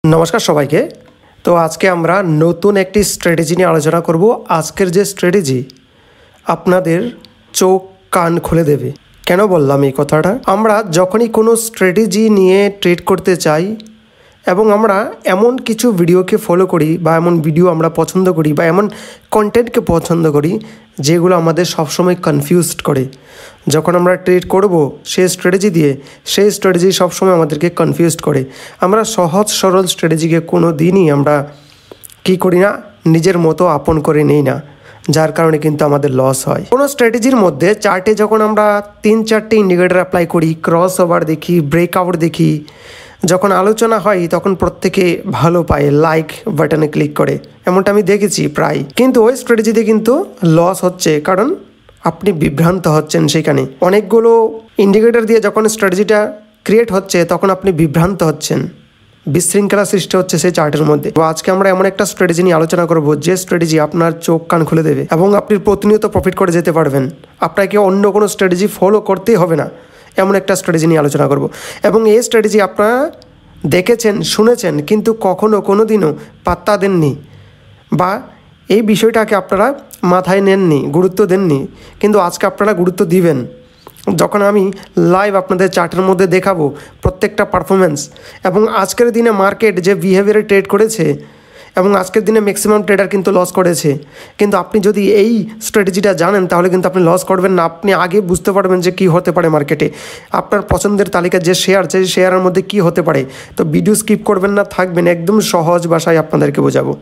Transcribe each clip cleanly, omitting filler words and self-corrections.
নমস্কার সবাইকে। তো আজকে আমরা নতুন একটি স্ট্র্যাটেজি নিয়ে আলোচনা করব। আজকের যে স্ট্র্যাটেজি আপনাদের চোখ কান খুলে দেবে। কেন বললাম এই কথাটা? আমরা যখনই কোনো স্ট্র্যাটেজি নিয়ে ট্রেড করতে চাই এবং আমরা এমন কিছু ভিডিওকে ফলো করি বা এমন ভিডিও আমরা পছন্দ করি বা এমন কন্টেন্টকে পছন্দ করি যেগুলো আমাদের সবসময় কনফিউজড করে। যখন আমরা ট্রেড করব সেই স্ট্র্যাটেজি দিয়ে, সেই স্ট্র্যাটেজি সবসময় আমাদেরকে কনফিউজড করে। আমরা সহজ সরল স্ট্র্যাটেজিকে কোনো দিনই আমরা কী করি না, নিজের মতো আপন করে নেই না, যার কারণে কিন্তু আমাদের লস হয়। কোনো স্ট্র্যাটেজির মধ্যে চার্টে যখন আমরা 3-4টে ইন্ডিকেটর অ্যাপ্লাই করি, ক্রস ওভার দেখি, ব্রেকআউট দেখি, যখন আলোচনা হয় তখন প্রত্যেকে ভালো পায়, লাইক বাটনে ক্লিক করে, এমনটা আমি দেখেছি প্রায়। কিন্তু ওই স্ট্র্যাটেজিতে কিন্তু লস হচ্ছে, কারণ আপনি বিভ্রান্ত হচ্ছেন। সেখানে অনেকগুলো ইন্ডিকেটর দিয়ে যখন স্ট্র্যাটেজিটা ক্রিয়েট হচ্ছে তখন আপনি বিভ্রান্ত হচ্ছেন, বিশৃঙ্খলা সৃষ্টি হচ্ছে সেই চার্টের মধ্যে। তো আজকে আমরা এমন একটা স্ট্র্যাটেজি নিয়ে আলোচনা করব যে স্ট্র্যাটেজি আপনার চোখ কান খুলে দেবে এবং আপনি প্রতিনিয়ত প্রফিট করে যেতে পারবেন। আপনাকে অন্য কোনো স্ট্র্যাটেজি ফলো করতেই হবে না, এমন একটা স্ট্র্যাটেজি নিয়ে আলোচনা করব। এবং এই স্ট্র্যাটেজি আপনারা দেখেছেন, শুনেছেন, কিন্তু কখনো কোনো দিনও পাত্তা দেননি বা এই বিষয়টাকে আপনারা মাথায় নেননি, গুরুত্ব দেননি। কিন্তু আজকে আপনারা গুরুত্ব দিবেন যখন আমি লাইভ আপনাদের চার্টের মধ্যে দেখাবো প্রত্যেকটা পারফরমেন্স। এবং আজকের দিনে মার্কেট যে বিহেভিয়ারে ট্রেড করেছে এবং আজকের দিনে ম্যাক্সিমাম ট্রেডার কিন্তু লস করেছে। কিন্তু আপনি যদি এই স্ট্র্যাটেজিটা জানেন তাহলে কিন্তু আপনি লস করবেন না। আপনি আগে বুঝতে পারবেন যে কী হতে পারে মার্কেটে, আপনার পছন্দের তালিকা যে শেয়ার, সেই শেয়ারের মধ্যে কী হতে পারে। তো ভিডিও স্কিপ করবেন না, থাকবেন, একদম সহজ ভাষায় আপনাদেরকে বোঝাবো।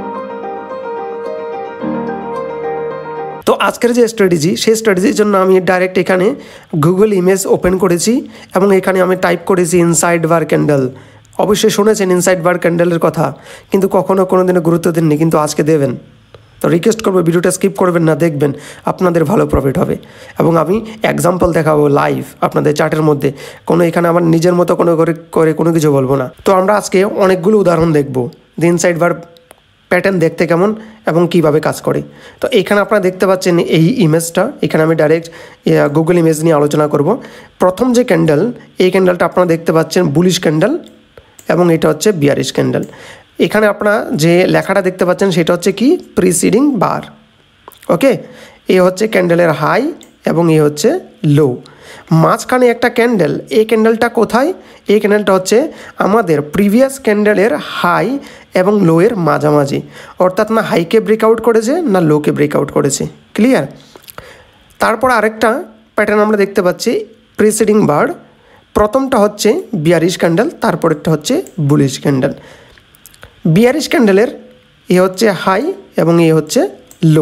তো আজকের যে স্ট্র্যাটেজি, সেই স্ট্র্যাটেজির জন্য আমি ডাইরেক্ট এখানে গুগল ইমেজ ওপেন করেছি এবং এখানে আমি টাইপ করেছি ইনসাইড বার ক্যান্ডেল। অবশ্যই শুনেছেন ইনসাইড বার ক্যান্ডেলের কথা, কিন্তু কখনো কোনো দিনও গুরুত্ব দেননি, কিন্তু আজকে দেবেন। তো রিকোয়েস্ট করবো ভিডিওটা স্কিপ করবেন না, দেখবেন, আপনাদের ভালো প্রফিট হবে। এবং আমি এক্সাম্পল দেখাবো লাইভ আপনাদের চার্টের মধ্যে, কোনো এখানে আমার নিজের মতো করে কোনো কিছু বলবো না। তো আমরা আজকে অনেকগুলো উদাহরণ দেখবো যে ইনসাইড বার প্যাটার্ন দেখতে কেমন এবং কিভাবে কাজ করে। তো এখানে আপনারা দেখতে পাচ্ছেন এই ইমেজটা, এখানে আমি ডাইরেক্ট গুগল ইমেজ নিয়ে আলোচনা করব। প্রথম যে ক্যান্ডেল, এই ক্যান্ডেলটা আপনারা দেখতে পাচ্ছেন বুলিশ ক্যান্ডেল এবং এটা হচ্ছে বিয়ারিশ ক্যান্ডেল। এখানে আপনারা যে লেখাটা দেখতে পাচ্ছেন সেটা হচ্ছে কি, প্রিসিডিং বার। ওকে, এ হচ্ছে ক্যান্ডেলের হাই এবং এ হচ্ছে লো। মাঝখানে একটা ক্যান্ডেল, এই ক্যান্ডেলটা কোথায়? এই ক্যান্ডেলটা হচ্ছে আমাদের প্রিভিয়াস ক্যান্ডেলের হাই এবং লোয়ের মাঝামাঝি, অর্থাৎ না হাইকে ব্রেকআউট করেছে না লোকে ব্রেকআউট করেছে। ক্লিয়ার? তারপর আরেকটা প্যাটার্ন আমরা দেখতে পাচ্ছি প্রিসিডিং বার। প্রথমটা হচ্ছে বিয়ারিশ ক্যান্ডেল, তারপরেরটা হচ্ছে বুলিশ ক্যান্ডেল। বিয়ারিশ ক্যান্ডেলের এ হচ্ছে হাই এবং এ হচ্ছে লো।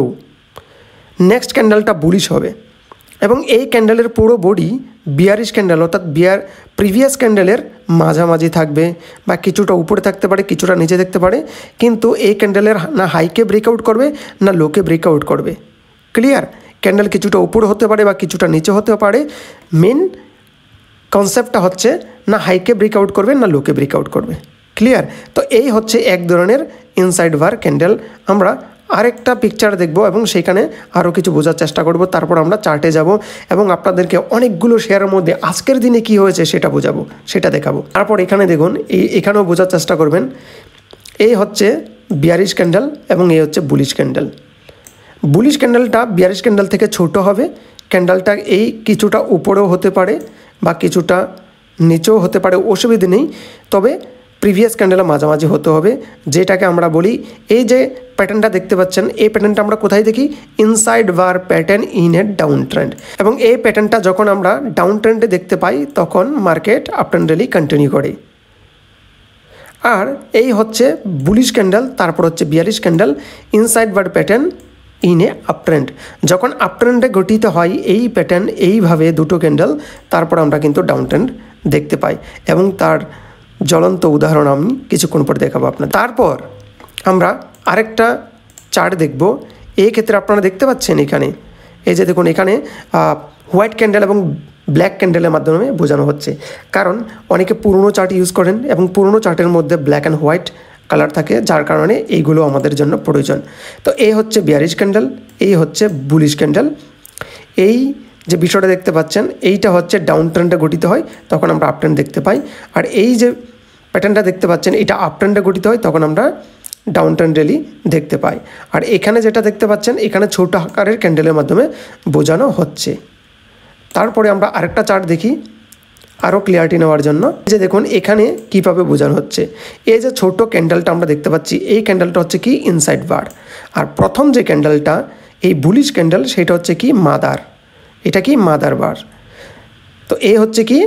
নেক্সট ক্যান্ডেলটা বুলিশ হবে এবং এই ক্যান্ডেলের পুরো বডি বিয়ারিশ ক্যান্ডেল, অর্থাৎ প্রিভিয়াস ক্যান্ডেলের মাঝামাঝি থাকবে বা কিছুটা উপরে থাকতে পারে, কিছুটা নিচে থাকতে পারে, কিন্তু এই ক্যান্ডেলের না হাইকে ব্রেকআউট করবে না লোকে ব্রেকআউট করবে। ক্লিয়ার? ক্যান্ডেল কিছুটা উপরে হতে পারে বা কিছুটা নিচে হতে পারে। মেন কনসেপ্টটা হচ্ছে না হাইকে ব্রেকআউট করবে না লোকে ব্রেকআউট করবে। ক্লিয়ার? তো এই হচ্ছে এক ধরনের ইনসাইড বার ক্যান্ডেল। আমরা আরেকটা পিকচার দেখব এবং সেখানে আরও কিছু বোঝার চেষ্টা করব। তারপর আমরা চার্টে যাব এবং আপনাদেরকে অনেকগুলো শেয়ারের মধ্যে আজকের দিনে কি হয়েছে সেটা বোঝাবো, সেটা দেখাবো। তারপর এখানে দেখুন, এখানেও বোঝার চেষ্টা করবেন। এই হচ্ছে বিয়ারিশ ক্যান্ডেল এবং এই হচ্ছে বুলিশ ক্যান্ডেল। বুলিশ ক্যান্ডেলটা বিয়ারিশ ক্যান্ডেল থেকে ছোট হবে। ক্যান্ডেলটা এই কিছুটা উপরেও হতে পারে বা কিছুটা নিচেও হতে পারে, অসুবিধে নেই। তবে প্রিভিয়াস ক্যান্ডেলের মাঝামাঝি হতে হবে, যেটাকে আমরা বলি, এই যে প্যাটার্নটা দেখতে পাচ্ছেন, এই প্যাটার্নটা আমরা কোথায় দেখি? Inside bar pattern in a down trend. এবং এই প্যাটার্নটা যখন আমরা ডাউন ট্রেন্ডে দেখতে পাই তখন market up trend rally continue করে। আর এই হচ্ছে বুলিশ ক্যান্ডেল, তারপর হচ্ছে bearish candle, inside bar pattern in a up trend. যখন আপ ট্রেন্ডে গঠিত হয় এই প্যাটার্ন, এইভাবে দুটো ক্যান্ডেল, তারপর আমরা কিন্তু ডাউন ট্রেন্ড দেখতে পাই এবং তার জ্বলন্ত উদাহরণ আমি কিছুক্ষণ পর দেখাবো আপনার। তারপর আমরা আরেকটা চার্ট দেখব। এই ক্ষেত্রে আপনারা দেখতে পাচ্ছেন এখানে, এই যে দেখুন, এখানে হোয়াইট ক্যান্ডেল এবং ব্ল্যাক ক্যান্ডেলের মাধ্যমে বোঝানো হচ্ছে, কারণ অনেকে পুরনো চার্ট ইউজ করেন এবং পুরনো চার্টের মধ্যে ব্ল্যাক অ্যান্ড হোয়াইট কালার থাকে, যার কারণে এইগুলো আমাদের জন্য প্রয়োজন। তো এই হচ্ছে বিয়ারিশ ক্যান্ডেল, এই হচ্ছে বুলিশ ক্যান্ডেল। এই যে বিষয়টা দেখতে পাচ্ছেন, এইটা হচ্ছে ডাউন ট্রেন্ডে গঠিত হয়, তখন আমরা আপ ট্রেন্ড দেখতে পাই। আর এই যে প্যাটার্নটা দেখতে পাচ্ছেন, এটা আপ ট্রেন্ডে গঠিত হয়, তখন আমরা ডাউন ট্রেন্ড র্যালি দেখতে পাই। আর এখানে যেটা দেখতে পাচ্ছেন, এখানে ছোট আকারের ক্যান্ডেলের মাধ্যমে বোঝানো হচ্ছে। তারপরে আমরা আরেকটা চার্ট দেখি আরও ক্লিয়ারিটি নেওয়ার জন্য। যে দেখুন এখানে কীভাবে বোঝানো হচ্ছে, এই যে ছোট ক্যান্ডেলটা আমরা দেখতে পাচ্ছি, এই ক্যান্ডেলটা হচ্ছে কি ইনসাইড বার। আর প্রথম যে ক্যান্ডেলটা এই বুলিশ ক্যান্ডেল, সেটা হচ্ছে কি মাদার, এটা কি মাদার বার। তো এই হচ্ছে কি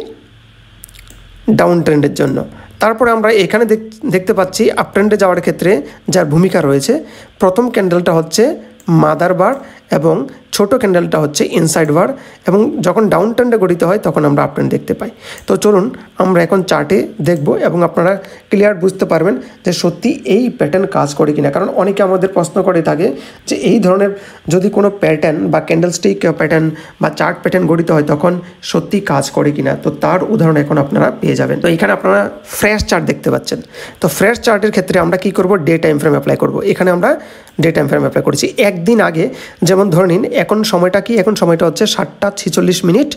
ডাউন ট্রেন্ডের জন্য। তারপরে আমরা এখানে দেখতে পাচ্ছি আপ ট্রেন্ডে যাওয়ার ক্ষেত্রে যার ভূমিকা রয়েছে, প্রথম ক্যান্ডেলটা হচ্ছে মাদার বার এবং ছোট ক্যান্ডেলটা হচ্ছে ইনসাইড বার, এবং যখন ডাউন ট্রেন্ডে গঠিত হয় তখন আমরা আপ ট্রেন্ড দেখতে পাই। তো চলুন আমরা এখন চার্টে দেখব এবং আপনারা ক্লিয়ার বুঝতে পারবেন যে সত্যি এই প্যাটার্ন কাজ করে কিনা। কারণ অনেকে আমাদের প্রশ্ন করে থাকে যে এই ধরনের যদি কোনো প্যাটার্ন বা ক্যান্ডেলস্টিক প্যাটার্ন বা চার্ট প্যাটার্ন গঠিত হয় তখন সত্যি কাজ করে কিনা। তো তার উদাহরণ এখন আপনারা পেয়ে যাবেন। তো এখানে আপনারা ফ্রেশ চার্ট দেখতে পাচ্ছেন। তো ফ্রেশ চার্টের ক্ষেত্রে আমরা কি করব, ডে টাইম ফ্রেম অ্যাপ্লাই করব। এখানে আমরা ডে টাইম ফ্রেম অ্যাপ্লাই করেছি একদিন আগে। যেমন ধরে নিন এখন সময়টা কি, এখন সময়টা হচ্ছে 7:46।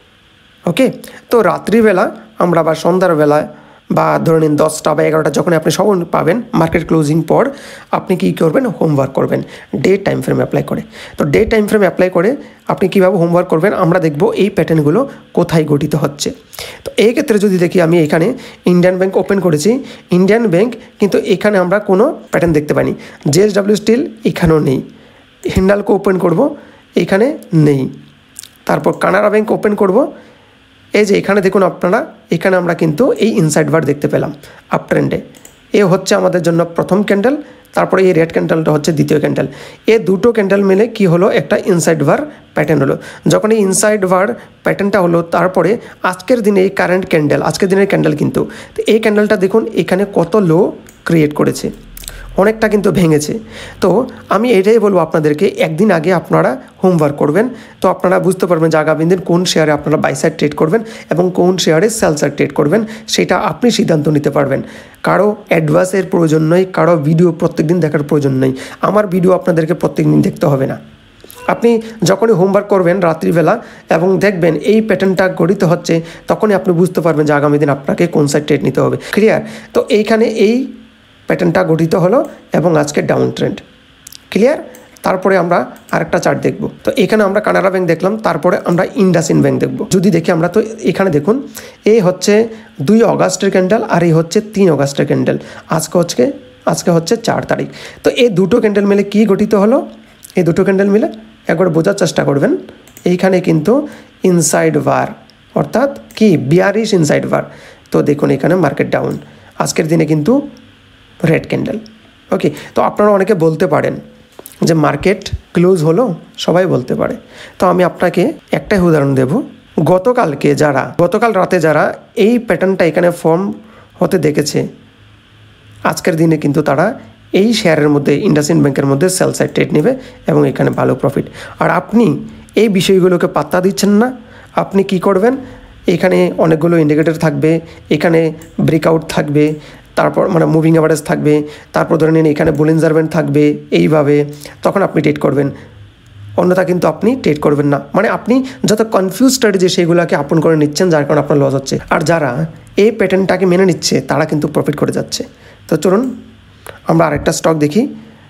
ওকে, তো রাত্রিবেলা আমরা বা সন্ধ্যার বেলা বা ধরে নিন 10টা বা 11টা যখন আপনি সময় পাবেন মার্কেট ক্লোজিং পর, আপনি কী করবেন, হোমওয়ার্ক করবেন ডে টাইম ফ্রেম অ্যাপ্লাই করে। তো ডে টাইম ফ্রেম অ্যাপ্লাই করে আপনি কীভাবে হোমওয়ার্ক করবেন, আমরা দেখব এই প্যাটার্নগুলো কোথায় গঠিত হচ্ছে। তো এই ক্ষেত্রে যদি দেখি, আমি এখানে ইন্ডিয়ান ব্যাংক ওপেন করেছি, ইন্ডিয়ান ব্যাংক কিন্তু এখানে আমরা কোনো প্যাটার্ন দেখতে পাইনি। JSW স্টিল এখানেও নেই। হিন্ডালকো ওপেন করব, এখানে নেই। তারপর কানাড়া ব্যাংক ওপেন করব, এই যে এখানে দেখুন আপনারা, এখানে আমরা কিন্তু এই ইনসাইড বার দেখতে পেলাম আপ ট্রেন্ডে। এ হচ্ছে আমাদের জন্য প্রথম ক্যান্ডেল, তারপরে এই রেড ক্যান্ডেলটা হচ্ছে দ্বিতীয় ক্যান্ডেল। এই দুটো ক্যান্ডেল মিলে কি হলো, একটা ইনসাইড বার প্যাটার্ন হলো। যখন এই ইনসাইড বার প্যাটার্নটা হলো, তারপরে আজকের দিনে এই কারেন্ট ক্যান্ডেল, আজকের দিনের ক্যান্ডেল কিন্তু, তো এই ক্যান্ডেলটা দেখুন এখানে কত লো ক্রিয়েট করেছে, অনেকটা কিন্তু ভেঙেছে। তো আমি এটাই বলবো আপনাদেরকে, একদিন আগে আপনারা হোমওয়ার্ক করবেন, তো আপনারা বুঝতে পারবেন যে আগামী দিন কোন শেয়ারে আপনারা বাই সাইড ট্রেড করবেন এবং কোন শেয়ারে সেল সাইড ট্রেড করবেন, সেটা আপনি সিদ্ধান্ত নিতে পারবেন। কারো অ্যাডভাইসের প্রয়োজন নেই, কারো ভিডিও প্রত্যেকদিন দেখার প্রয়োজন নেই। আমার ভিডিও আপনাদেরকে প্রত্যেকদিন দেখতে হবে না। আপনি যখনই হোমওয়ার্ক করবেন রাত্রিবেলা এবং দেখবেন এই প্যাটার্নটা গঠিত হচ্ছে, তখনই আপনি বুঝতে পারবেন যে আগামী দিন আপনাকে কোন সাইড ট্রেড নিতে হবে। ক্লিয়ার? তো এইখানে এই প্যাটার্নটা গঠিত হলো এবং আজকে ডাউন ট্রেন্ড। ক্লিয়ার? তারপরে আমরা আরেকটা চার্ট দেখব। তো এখানে আমরা কানাড়া ব্যাংক দেখলাম, তারপরে আমরা ইন্ডাসইন্ড ব্যাংক দেখব। যদি দেখি আমরা, তো এখানে দেখুন এই হচ্ছে 2 অগাস্টের ক্যান্ডেল আর এই হচ্ছে 3 অগাস্টের ক্যান্ডেল। আজকে হচ্ছে 4 তারিখ। তো এই দুটো ক্যান্ডেল মিলে কি গঠিত হলো, এই দুটো ক্যান্ডেল মিলে একবার বোঝার চেষ্টা করবেন। এইখানে কিন্তু ইনসাইড বার, অর্থাৎ কি বিয়ারিশ ইনসাইড বার। তো দেখুন এখানে মার্কেট ডাউন, আজকের দিনে কিন্তু রেড ক্যান্ডেল। ওকে, তো আপনারা অনেকে বলতে পারেন যে মার্কেট ক্লোজ হলো, সবাই বলতে পারে। তো আমি আপনাকে একটাই উদাহরণ দেব। গতকাল রাতে যারা এই প্যাটার্নটা এখানে ফর্ম হতে দেখেছে, আজকের দিনে কিন্তু তারা এই শেয়ারের মধ্যে, ইন্ডাসইন্ড ব্যাংকের মধ্যে সেল সাইড ট্রেড নেবে এবং এখানে ভালো প্রফিট। আর আপনি এই বিষয়গুলোকে পাত্তা দিচ্ছেন না। আপনি কি করবেন, এখানে অনেকগুলো ইন্ডিকেটর থাকবে, এখানে ব্রেকআউট থাকবে, তারপর মানে মুভিং অ্যাভারেজ থাকবে, তারপর ধরে নিন এখানে বুলিনজার ব্যান্ড থাকবে, এইভাবে তখন আপনি ট্রেড করবেন। অন্যথা কিন্তু আপনি ট্রেড করবেন না। মানে আপনি যত কনফিউজ স্ট্র্যাটেজি সেগুলোকে আপন করে নিচ্ছেন, যার কারণে আপনার লস হচ্ছে। আর যারা এই প্যাটার্নটাকে মেনে নিচ্ছে তারা কিন্তু প্রফিট করে যাচ্ছে। তো চলুন আমরা আরেকটা স্টক দেখি,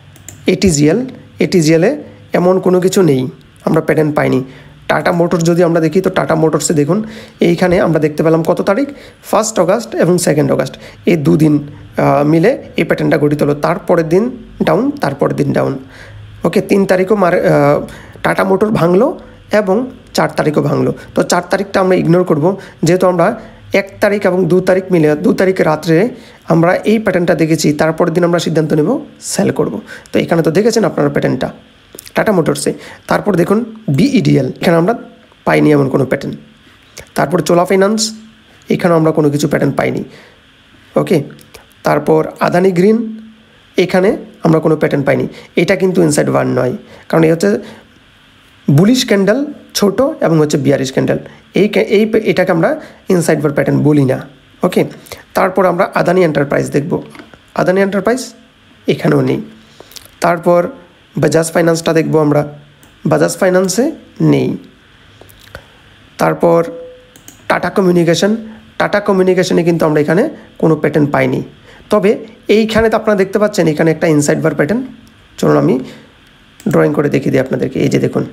এটিজিএলে এমন কোনো কিছু নেই, আমরা প্যাটার্ন পাইনি। টাটা মোটরস যদি আমরা দেখি, তো টাটা মোটরসে দেখুন এইখানে আমরা দেখতে পেলাম কত তারিখ, 1 অগাস্ট এবং 2 অগাস্ট, এই দুদিন মিলে এই প্যাটার্নটা গঠিত হলো। তারপরের দিন ডাউন, তারপরের দিন ডাউন। ওকে, 3 তারিখও টাটা মোটর ভাঙলো এবং 4 তারিখও ভাঙলো। তো 4 তারিখটা আমরা ইগনোর করব, যেহেতু আমরা 1 তারিখ এবং 2 তারিখ মিলে 2 তারিখের রাত্রে আমরা এই প্যাটার্নটা দেখেছি, তারপরের দিন আমরা সিদ্ধান্ত নেব সেল করব। তো এখানে তো দেখেছেন আপনারা প্যাটার্নটা টাটা মোটরসে। তারপর দেখুন BEDL, এখানে আমরা পাইনি এমন কোনো প্যাটার্ন। তারপর চোলা ফাইন্যান্স, এখানেও আমরা কোনো কিছু প্যাটার্ন পাইনি। ওকে, তারপর আদানি গ্রিন, এখানে আমরা কোনো প্যাটার্ন পাইনি। এটা কিন্তু ইনসাইড বার নয়, কারণ এই হচ্ছে বুলিশ ক্যান্ডেল ছোট এবং হচ্ছে বিয়ারিশ ক্যান্ডেল। এটাকে আমরা ইনসাইড বার প্যাটার্ন বলি না। ওকে, তারপর আমরা আদানি এন্টারপ্রাইজ দেখব। আদানি এন্টারপ্রাইজ এখানেও নেই। তারপর বাজাজ ফাইন্যান্সটা দেখব আমরা, বাজাজ ফাইন্যান্সে নেই। তারপর টাটা টাটা কমিউনিকেশনে কিন্তু আমরা এখানে কোনো প্যাটার্ন পাইনি। তবে এইখানে তো আপনারা দেখতে পাচ্ছেন এখানে একটা ইনসাইড বার প্যাটার্ন। চলুন আমি ড্রয়িং করে দেখিয়ে দিই আপনাদেরকে। এই যে দেখুন,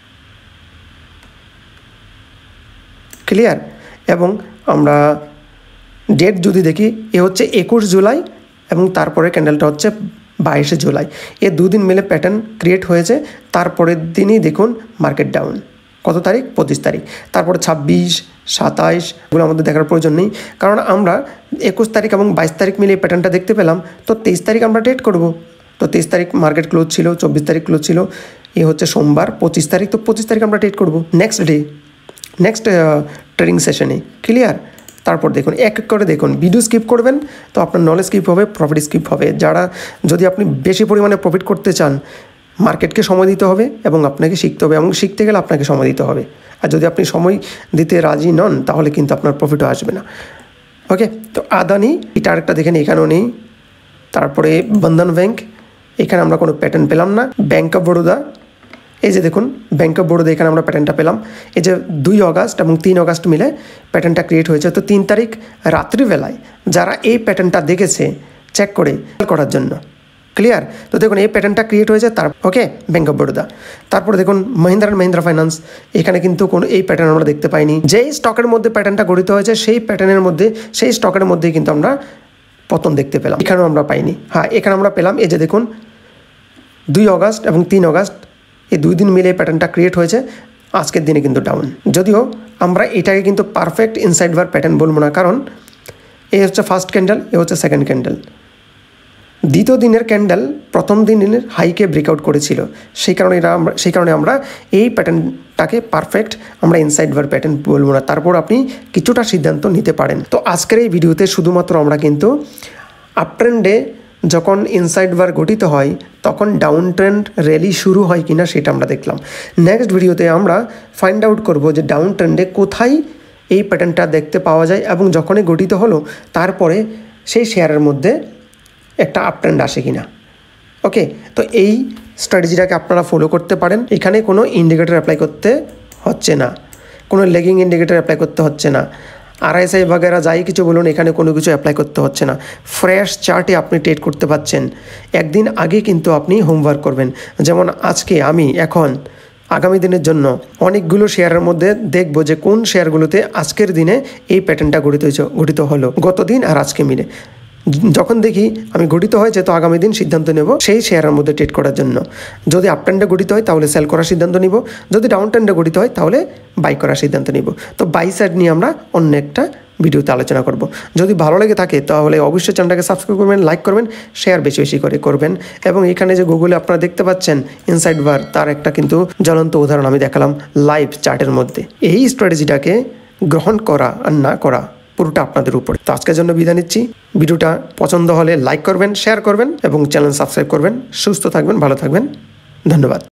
ক্লিয়ার। এবং আমরা ডেট যদি দেখি, এ হচ্ছে 21 জুলাই এবং তারপরে ক্যান্ডেলটা হচ্ছে 22 জুলাই। এ দুদিন মিলে প্যাটার্ন ক্রিয়েট হয়েছে। তারপরের দিনই দেখুন মার্কেট ডাউন। কত তারিখ? 25 তারিখ। তারপরে 26, 27 এগুলো আমাদের দেখার প্রয়োজন নেই, কারণ আমরা 21 তারিখ এবং 22 তারিখ মিলে এই প্যাটার্নটা দেখতে পেলাম। তো 23 তারিখ আমরা ট্রেড করব। তো 23 তারিখ মার্কেট ক্লোজ ছিল, 24 তারিখ ক্লোজ ছিল, এ হচ্ছে সোমবার 25 তারিখ। তো 25 তারিখ আমরা ট্রেড করব নেক্সট ডে, নেক্সট ট্রেডিং সেশনে। ক্লিয়ার। তারপর দেখুন এক এক করে দেখুন, ভিডিও স্কিপ করবেন তো আপনার নলেজ স্কিপ হবে, প্রফিট স্কিপ হবে। যদি আপনি বেশি পরিমাণে প্রফিট করতে চান, মার্কেটকে সময় দিতে হবে এবং আপনাকে শিখতে হবে, এবং শিখতে গেলে আপনাকে সময় দিতে হবে। আর যদি আপনি সময় দিতে রাজি নন তাহলে কিন্তু আপনার প্রফিটও আসবে না। ওকে, তো আদানি এটা আরেকটা দেখেন, এখানেও নেই। তারপরে বন্ধন ব্যাংক, এখানে আমরা কোনো প্যাটার্ন পেলাম না। ব্যাংক অফ বরোদা, এই যে দেখুন ব্যাংক অফ বরোদা, এখানে আমরা প্যাটার্নটা পেলাম। এই যে 2 অগাস্ট এবং 3 অগাস্ট মিলে প্যাটার্নটা ক্রিয়েট হয়েছে। তো 3 তারিখ রাত্রিবেলায় যারা এই প্যাটার্নটা দেখেছে চেক করে করার জন্য। ক্লিয়ার। তো দেখুন এই প্যাটার্নটা ক্রিয়েট হয়েছে তার ওকে ব্যাংক অফ বরোদা। তারপরে দেখুন মহিন্দ্রা অ্যান্ড মহিন্দ্রা ফাইন্যান্স, এখানে কিন্তু কোনো এই প্যাটার্ন আমরা দেখতে পাইনি। যেই স্টকের মধ্যে প্যাটার্নটা গঠিত হয়েছে সেই প্যাটার্নের মধ্যে, সেই স্টকের মধ্যেই কিন্তু আমরা পতন দেখতে পেলাম। এখানেও আমরা পাইনি। হ্যাঁ, এখানে আমরা পেলাম। এই যে দেখুন 2 অগাস্ট এবং 3 অগাস্ট এই 2 দিন মিলে প্যাটার্নটা ক্রিয়েট হয়েছে। আজকের দিনে কিন্তু ডাউন। যদিও আমরা এটাকে কিন্তু পারফেক্ট ইনসাইড বার প্যাটার্ন বলবো না, কারণ এ হচ্ছে ফার্স্ট ক্যান্ডেল, এ হচ্ছে সেকেন্ড ক্যান্ডেল। দ্বিতীয় দিনের ক্যান্ডেল প্রথম দিনের হাইকে ব্রেকআউট করেছিল, সেই কারণে আমরা এই প্যাটার্নটাকে পারফেক্ট আমরা ইনসাইড বার প্যাটার্ন বলবো না। তারপর আপনি কিছুটা সিদ্ধান্ত নিতে পারেন। তো আজকের এই ভিডিওতে শুধুমাত্র আমরা কিন্তু আপ ট্রেন্ডে যখন ইনসাইড বার গঠিত হয় তখন ডাউন ট্রেন্ড র্যালি শুরু হয় কিনা সেটা আমরা দেখলাম। নেক্সট ভিডিওতে আমরা ফাইন্ড আউট করব যে ডাউন ট্রেন্ডে কোথায় এই প্যাটার্নটা দেখতে পাওয়া যায়, এবং যখনই গঠিত হলো তারপরে সেই শেয়ারের মধ্যে একটা আপ ট্রেন্ড আসে কিনা। ওকে, তো এই স্ট্র্যাটেজিটাকে আপনারা ফলো করতে পারেন। এখানে কোনো ইন্ডিকেটর অ্যাপ্লাই করতে হচ্ছে না, কোনো লেগিং ইন্ডিকেটর অ্যাপ্লাই করতে হচ্ছে না, RSI বাগেরা যাই কিছু বলুন, এখানে কোনো কিছু অ্যাপ্লাই করতে হচ্ছে না। ফ্রেশ চার্টে আপনি ট্রেড করতে পারছেন। একদিন আগে কিন্তু আপনি হোমওয়ার্ক করবেন। যেমন আজকে আমি এখন আগামী দিনের জন্য অনেকগুলো শেয়ারের মধ্যে দেখব যে কোন শেয়ারগুলোতে আজকের দিনে এই প্যাটার্নটা গঠিত হলো গত দিন আর আজকে মিলে। যখন দেখি আমি গঠিত হয়েছে তো আগামী দিন সিদ্ধান্ত নেব সেই শেয়ারের মধ্যে ট্রেড করার জন্য। যদি আপ ট্রেন্ডে গঠিত হয় তাহলে সেল করার সিদ্ধান্ত নিব, যদি ডাউন ট্রেন্ডে গঠিত হয় তাহলে বাই করার সিদ্ধান্ত নিব। তো বাই সাইড নিয়ে আমরা অন্য একটা ভিডিওতে আলোচনা করব। যদি ভালো লেগে থাকে তাহলে অবশ্যই চ্যানেলটাকে সাবস্ক্রাইব করবেন, লাইক করবেন, শেয়ার বেশি বেশি করে করবেন। এবং এখানে যে গুগলে আপনারা দেখতে পাচ্ছেন ইনসাইড বার, তার একটা কিন্তু জ্বলন্ত উদাহরণ আমি দেখালাম লাইভ চার্টের মধ্যে। এই স্ট্র্যাটেজিটাকে গ্রহণ করা আর না করা পুরোটা আপনাদের উপরে। তো আজকের জন্য বিদায় নিচ্ছি। ভিডিওটা পছন্দ হলে লাইক করবেন, শেয়ার করবেন এবং চ্যানেল সাবস্ক্রাইব করবেন। সুস্থ থাকবেন, ভালো থাকবেন। ধন্যবাদ।